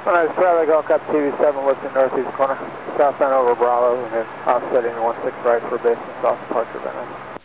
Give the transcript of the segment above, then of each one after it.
Alright, Charlie Golf Cup TV7, lifting northeast corner, southbound over Bravo, and then offsetting 16 right for base and south departure Benton.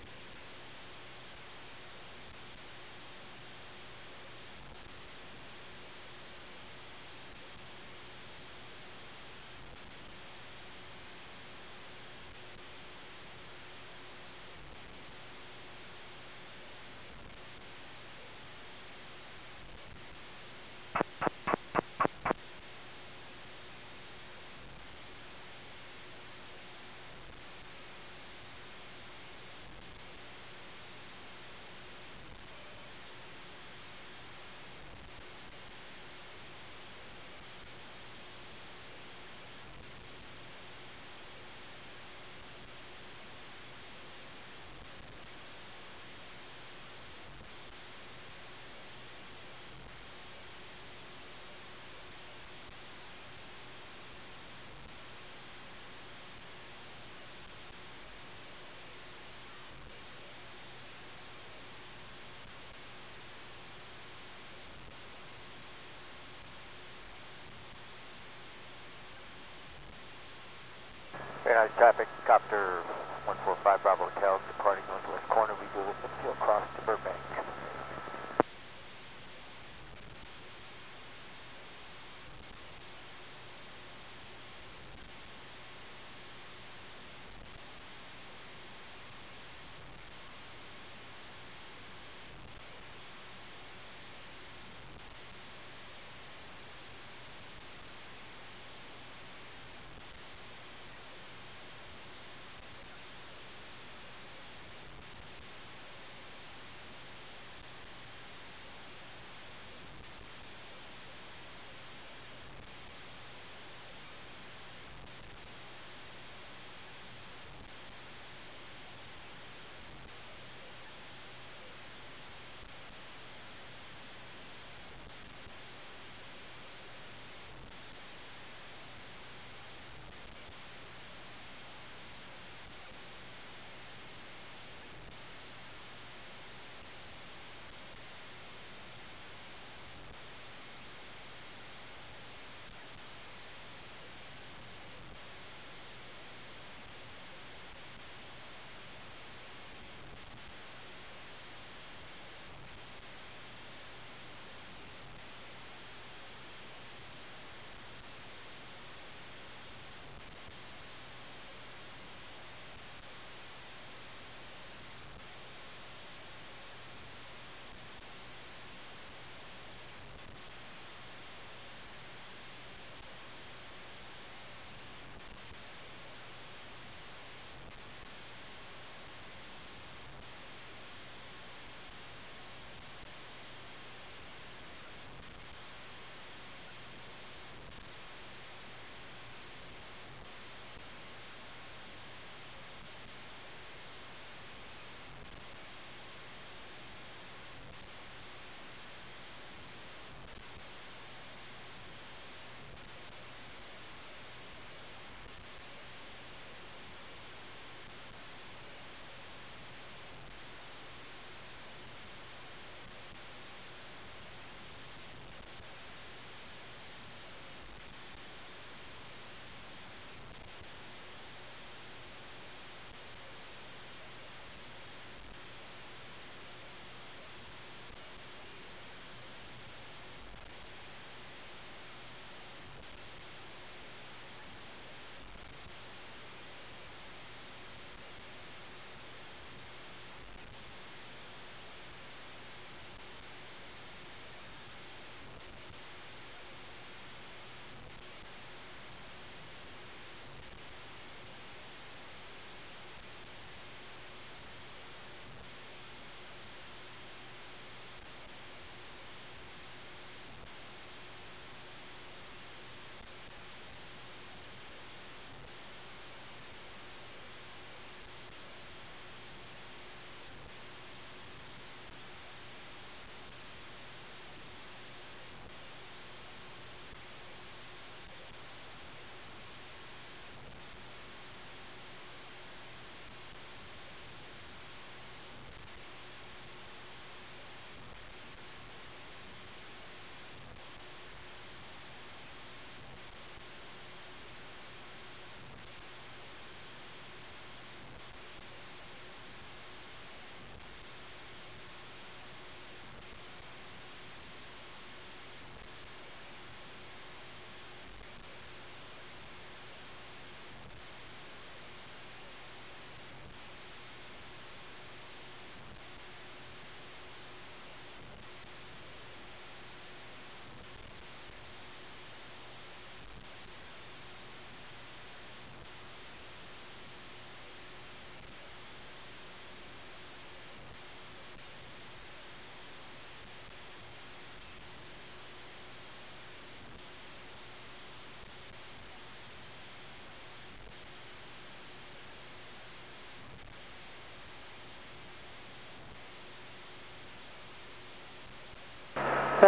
Very nice traffic, copter 145 Bravo Hotel, departing northwest corner, we do infield cross to Burbank.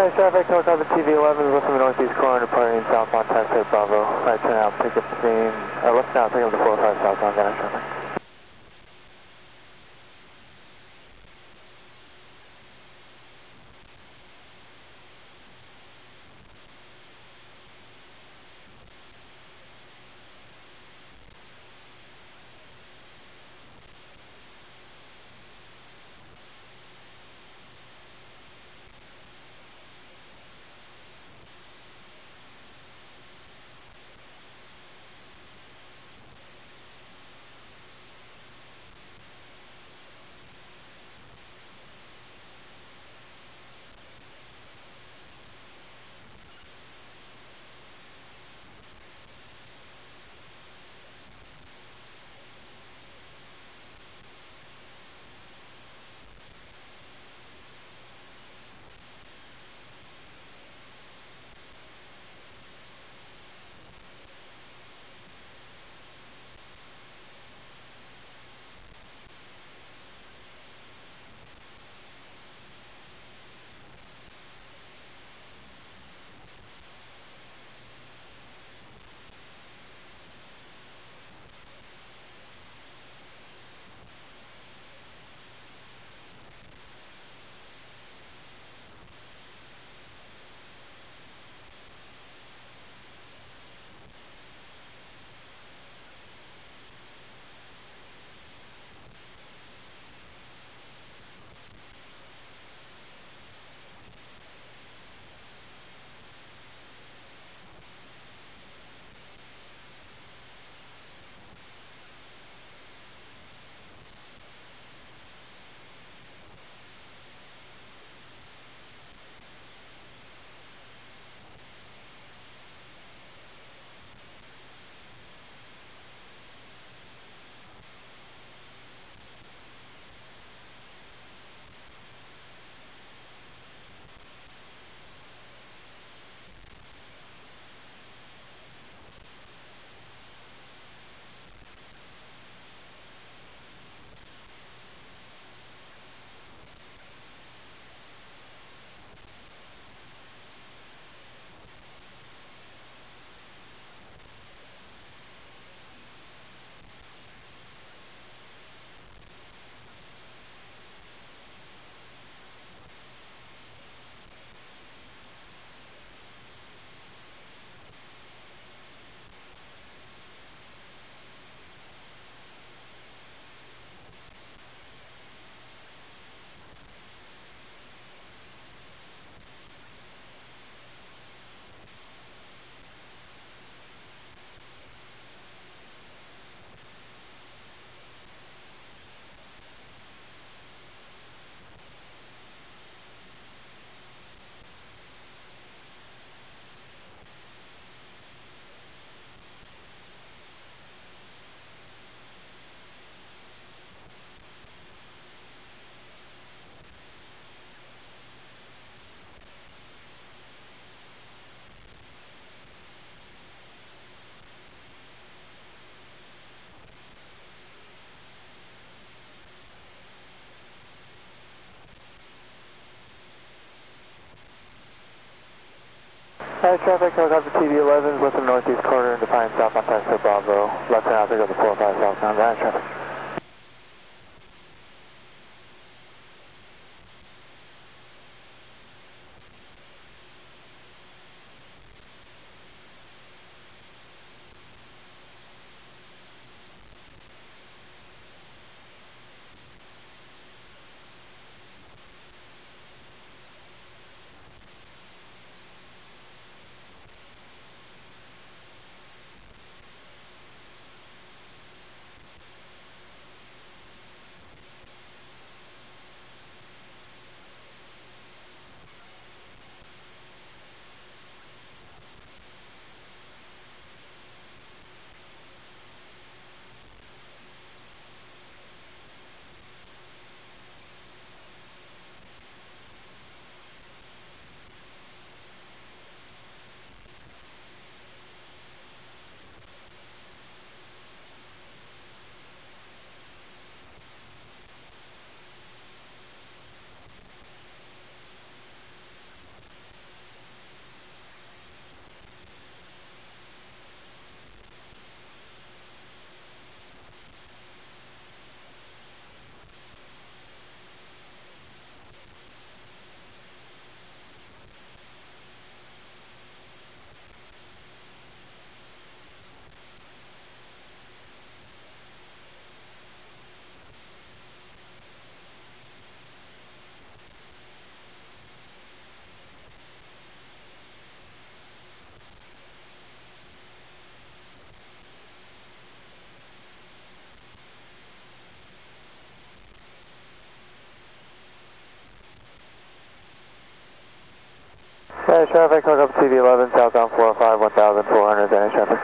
traffic, helicopter TV11 is looking northeast corner, departing southbound taxi Bravo. Right turn out, pick up the scene, left now, pick up the 45 southbound dash traffic. Traffic, helicopter TV11 is looking northeast corner, defining southbound taxi Bravo. Left turn out, pick up the 45 southbound dash traffic. Spanish traffic, hook up TV 11, southbound 405, 1400, Spanish traffic.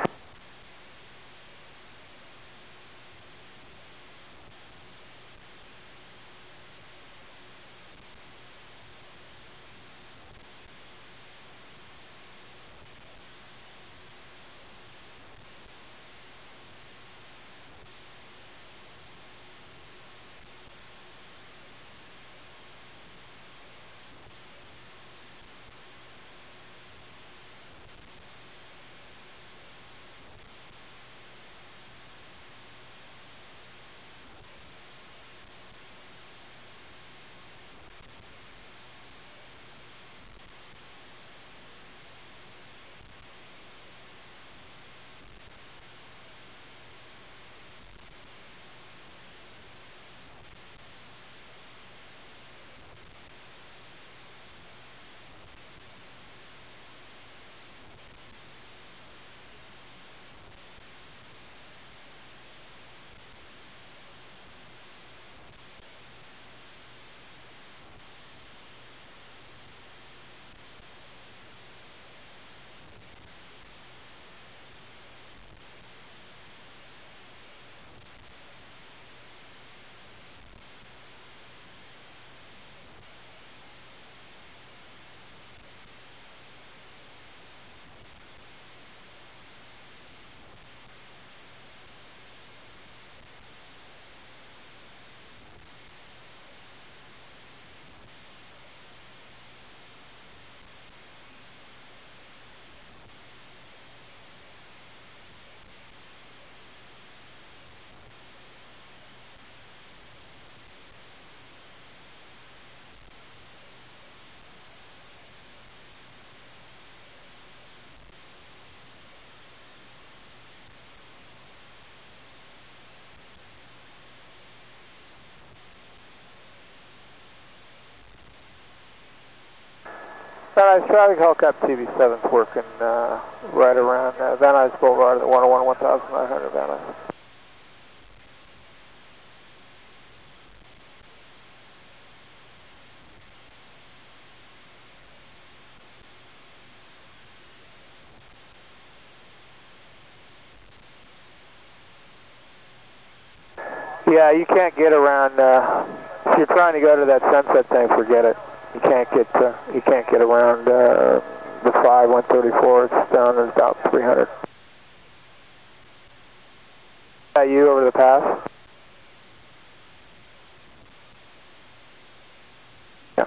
Van Nuys traffic, hook up TV 7's working right around Van Nuys Boulevard at 101, 1900, Van Nuys. Yeah, you can't get around, if you're trying to go to that Sunset thing, forget it. You can't get around the 5-134, it's down to about 300. You over the pass? Yeah.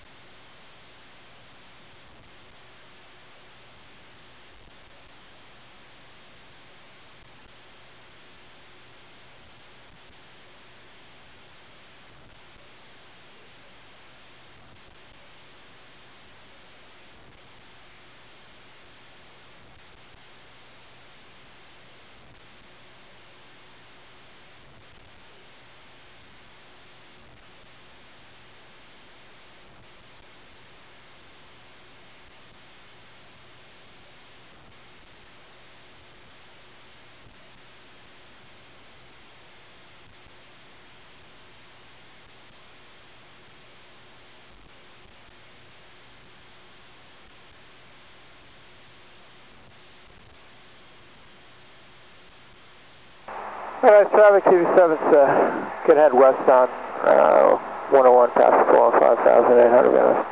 Alright, traffic TV7's could head west on 101 past 405,800 minutes.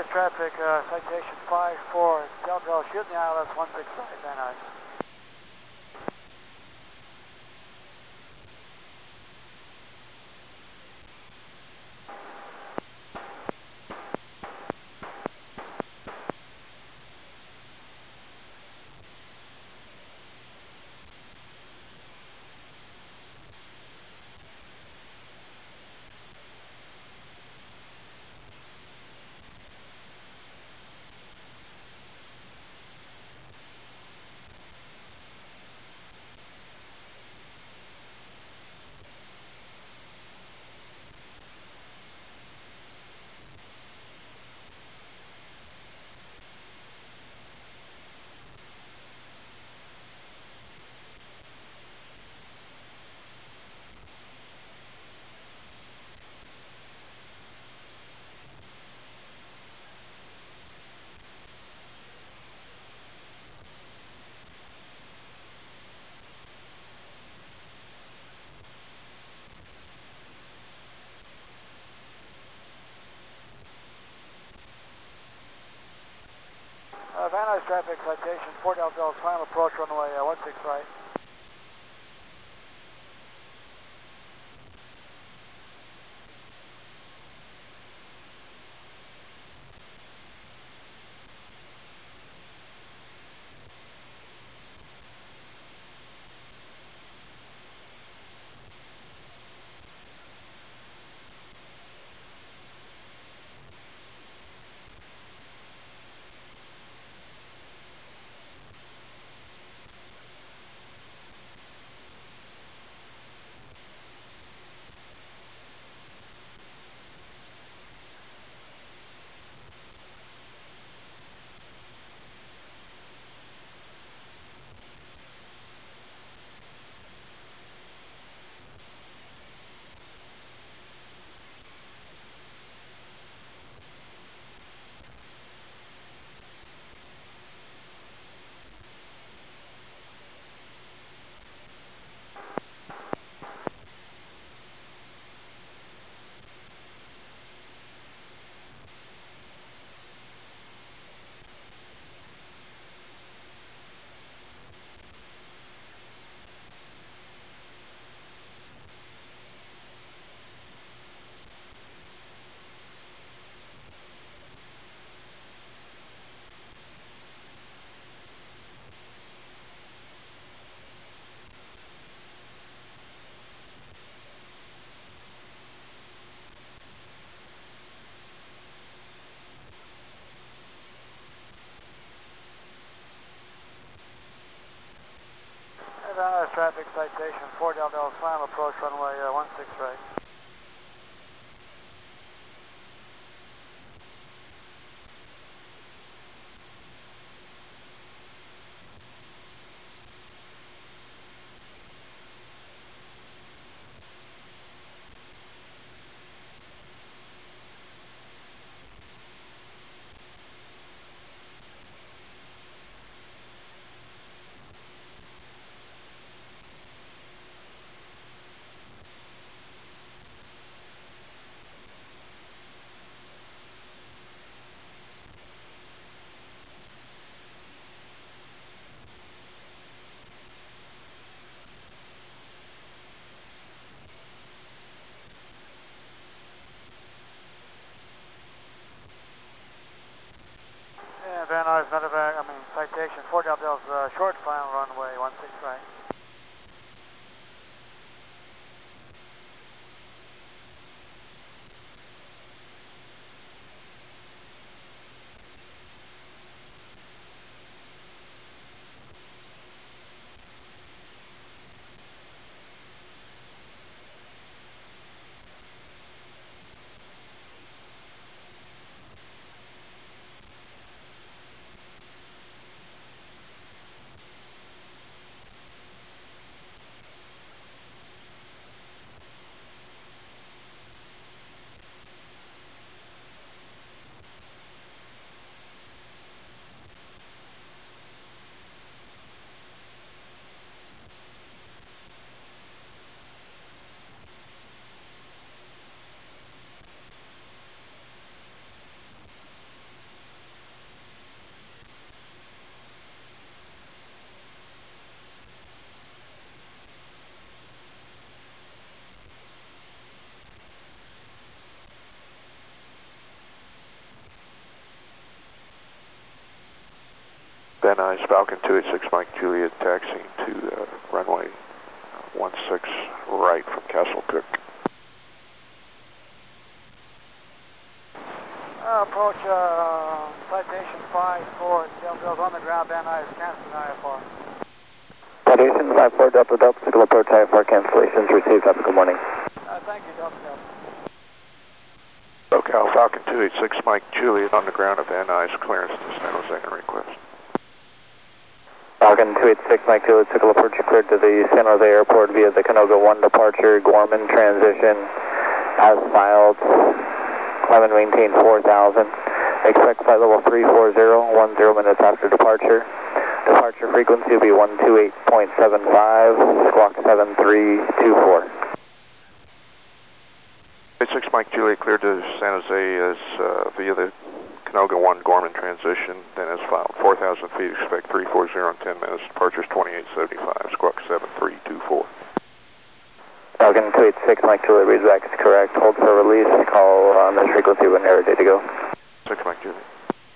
Nuys traffic, citation 5-4, Delta, shooting the ILS 165, Van Nuys. Van Nuys traffic, citation 4 Delta, final approach runway 16 right. Van Nuys traffic, citation 4 Delta, final approach runway 16 right. Van Nuys, medevac, citation 4 Delta, short final runway 16 right. Van Nuys, Falcon 286 Mike Juliet, taxiing to runway 16 right from Castle Cook. Approach citation 54, Delta on the ground, Van Nuys, canceling IFR. Citation 54, Delta, signal approach IFR cancellations received. Have a good morning. Thank you, Delta. SoCal Falcon 286 Mike Juliet on the ground at Van Nuys, clearance to San Jose and request. Falcon 286 Mike Juliet, signal approach cleared to the San Jose Airport via the Canoga 1 departure, Gorman transition, as filed, climb and maintain 4,000. Expect flight level 340, 10 minutes after departure. Departure frequency will be 128.75, squawk 7324. 86 Mike Juliet cleared to San Jose as via the Canoga 1 Gorman transition, then as filed. 4,000 feet, expect 340 in 10 minutes. Departure is 2875, squawk 7324. Falcon 286 Mike Juliet reads back is correct. Hold for release. Call on this frequency when you're ready to go. 6 Mike Juliet.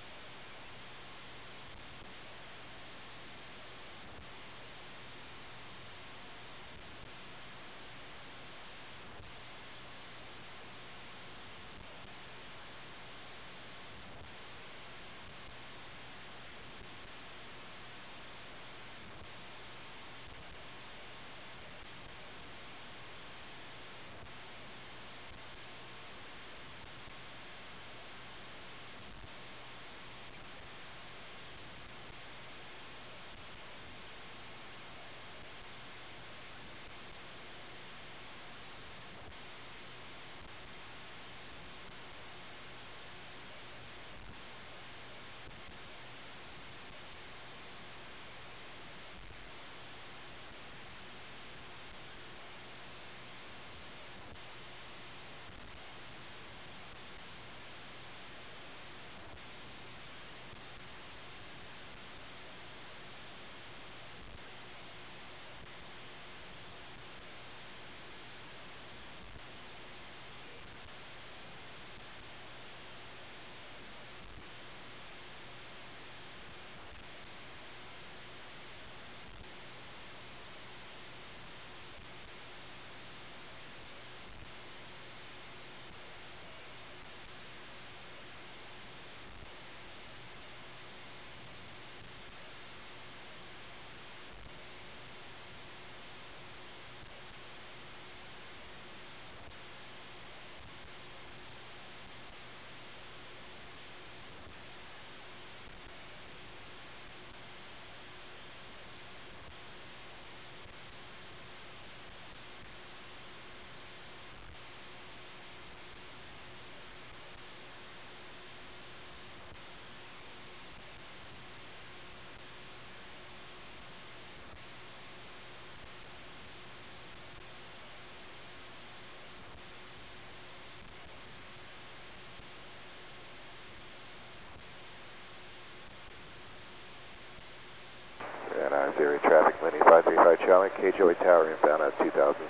Area traffic, Lindy 535 Charlie, KJOA Tower inbound at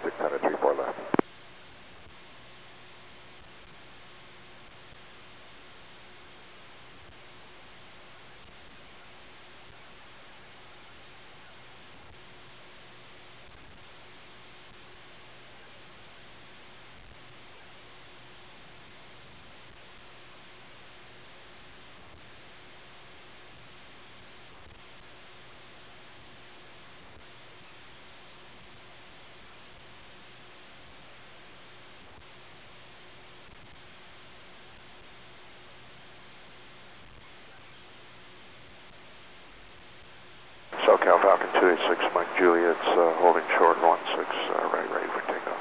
2,634 left. SoCal Falcon 286 Mike Juliet's holding short 16 right, ready for takeoff.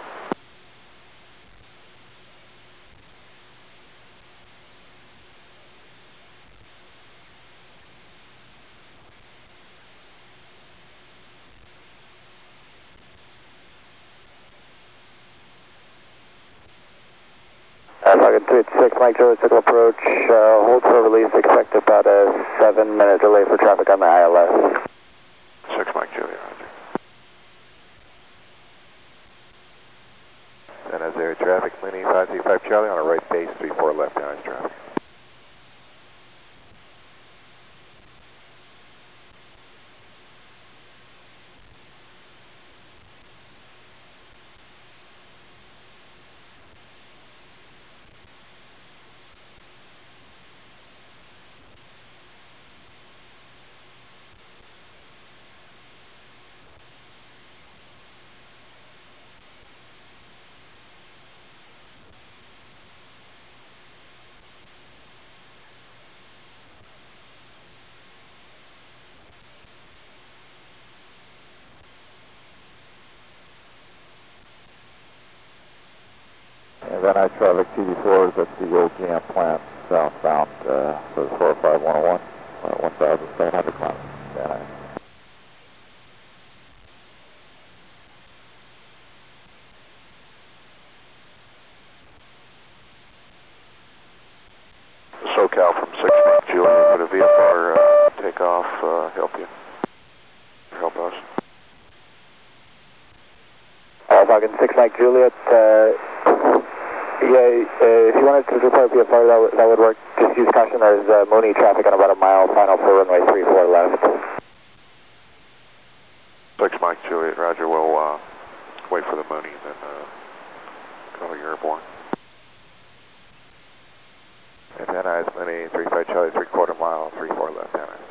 Falcon 286 Mike Juliet, signal approach, hold for release, expect about a 7-minute delay for traffic on the ILS. 6 Mike Juliet, roger. San Jose area traffic, Lindy 535 Charlie on a right base, 34 left behind traffic. Van Nuys traffic, TV4 is at the old GM plant, southbound, for 45101, 1,700 kilometers, Van Nuys. SoCal from 6 Mike Juliet, would a VFR takeoff help you? Or help us? Falcon 6 Mike Juliet, if you wanted to report VFR, that would work. Just use caution, there's Mooney traffic on about a mile, final for runway 34 left. 6 Mike Juliet, roger, we'll wait for the Mooney, then call you airborne. Van Nuys, Mooney, 35 Charlie, 3/4 mile, 34 left, Van Nuys.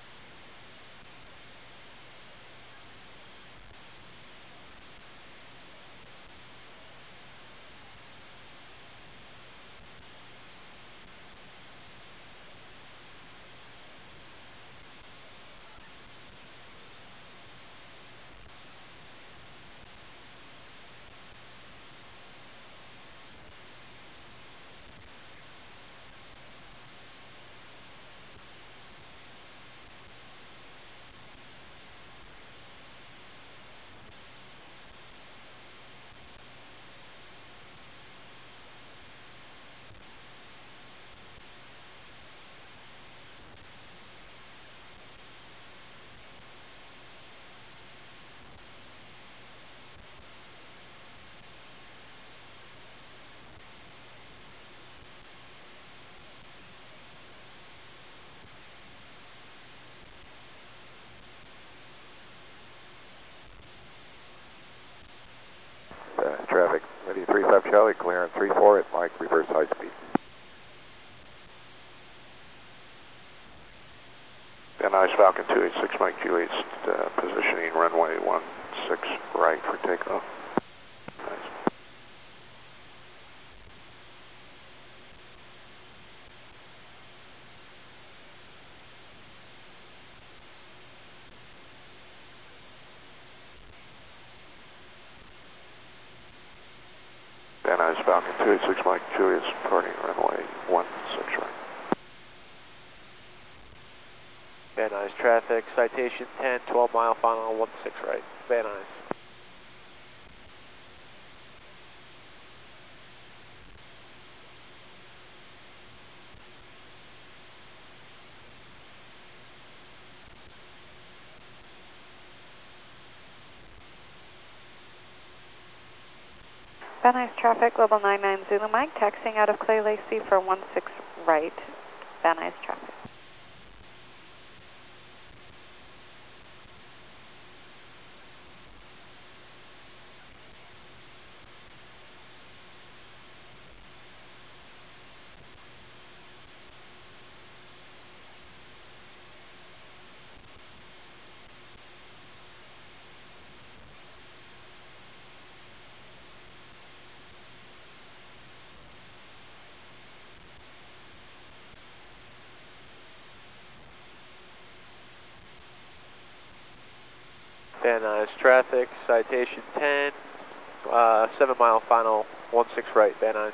Traffic, Indy 35 Charlie, clearing 34 at Mike, reverse high speed. Van Nuys Falcon 286 Mike Juliet, positioning runway 16 right for takeoff. Nice. Van Nuys Falcon 286 Mike Juliet, departing runway 16 right. Van Nuys traffic, citation 10, 12 mile final, 16 right. Van Nuys. Van Nuys traffic, Global 99 Zulu Mike, taxiing out of Clay Lacy for 16 right. Van Nuys traffic. Van Nuys traffic, citation 10, 7 mile final, 16 right, Van Nuys.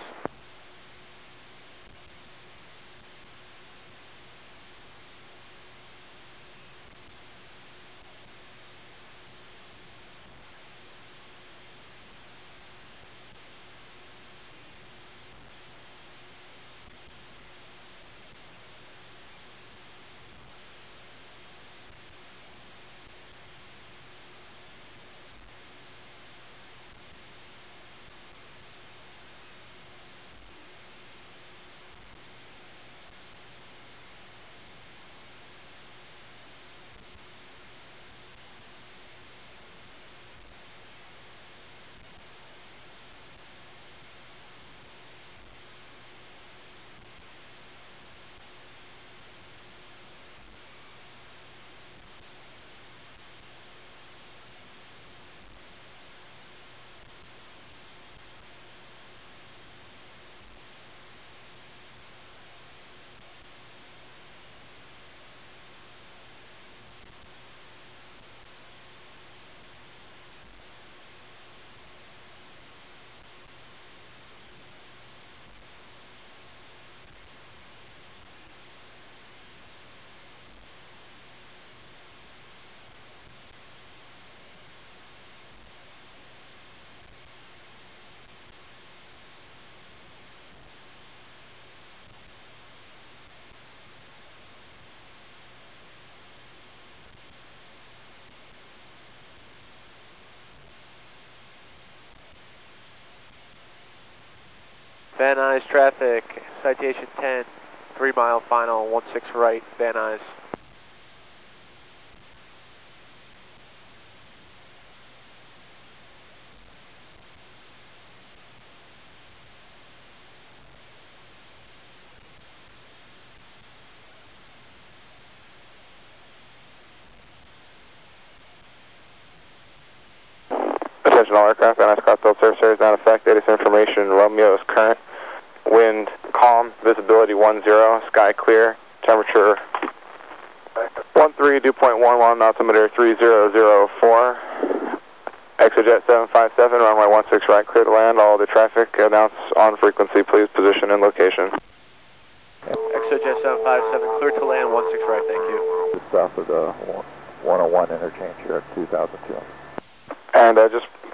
Van Nuys traffic, citation 10, 3 mile final, 16 right, Van Nuys. Attention all aircraft, Van Nuys Scottsdale Surf Series not effect, data information, Romeo is current, wind calm, visibility 10, sky clear, temperature 13, dew point 11, altimeter 3004, Exojet 757, runway 16 right, clear to land, all other traffic, announce on frequency, please, position and location. Exojet 757, clear to land, 16 right, thank you. Just south of the 101 interchange here at 2002. And just